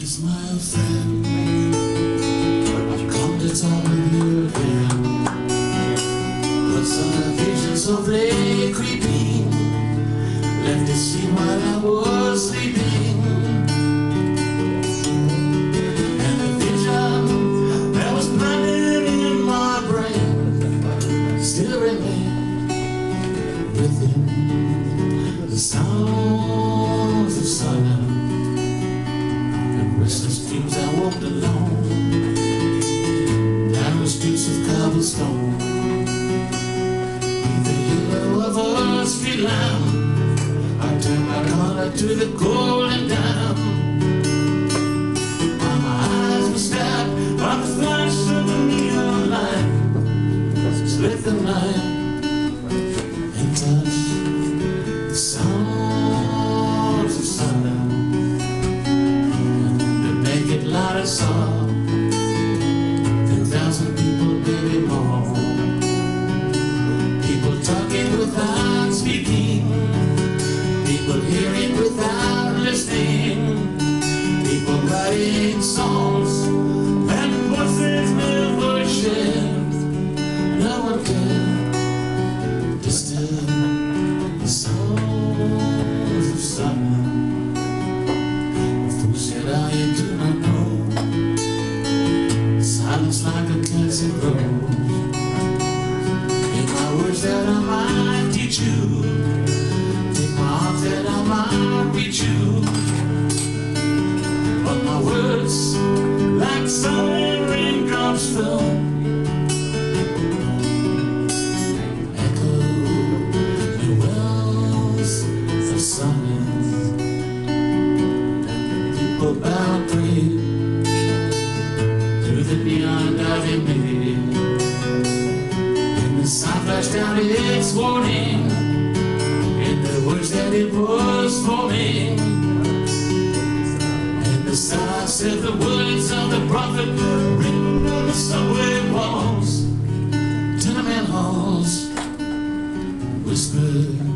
is my old friend. I've come to talk with you again. But some visions of late creeping left the scene while I was sleeping. And the vision that was burning in my brain still remains within the sounds of silence. Restless dreams I walked alone, narrow streets of cobblestone, in the yellow of a street lamp. I turned my collar to the golden dam. While my eyes were stabbed by the flash of a neon light, split the night and touched the sounds of silence. I saw 10,000 people, maybe more. People talking without speaking, people hearing without listening, people writing songs and voices never shared. No one can disturb the sounds of silence. Who said I do not know? Silence like a cancer grows. Take my words that I might teach you, take my arms that I might reach you. But my words, like silent raindrops fell, echo the wells of silence. And people bow pray the neon diving made, and the sun flashed out its warning in the words that it was forming, and the star said the words of the prophet written on the subway walls, tenement halls, whispered